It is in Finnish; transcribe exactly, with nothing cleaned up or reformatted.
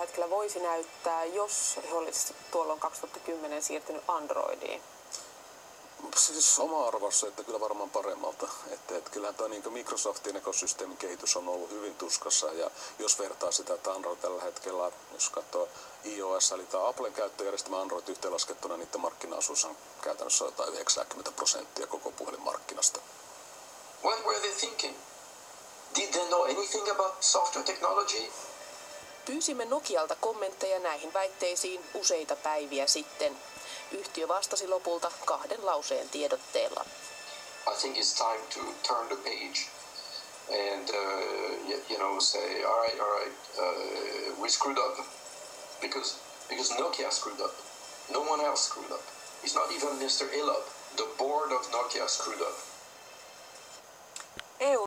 hetkellä voisi näyttää, jos he olisivat tuolloin kaksituhattakymmenen siirtynyt Androidiin? Siis oma arvossa, että kyllä varmaan paremmalta. Että, että kyllähän tuo niin Microsoftin ekosysteemin kehitys on ollut hyvin tuskassa. Ja jos vertaa sitä, että Android tällä hetkellä, jos katsoo iOS, eli tämä Applen käyttöjärjestelmä Android yhteenlaskettuna, niiden markkinaosuus on käytännössä jotain yhdeksänkymmentä prosenttia koko puhelinmarkkinasta. What were they thinking? Did they know anything about software technology? Pyysimme Nokialta kommentteja näihin väitteisiin useita päiviä sitten. Yhtiö vastasi lopulta kahden lauseen tiedotteella. I think it's time to turn the page and uh, you, you know say all right, all right, uh, we screwed up because because Nokia screwed up. No one else screwed up. It's not even mister Elop. The board of Nokia screwed up. E U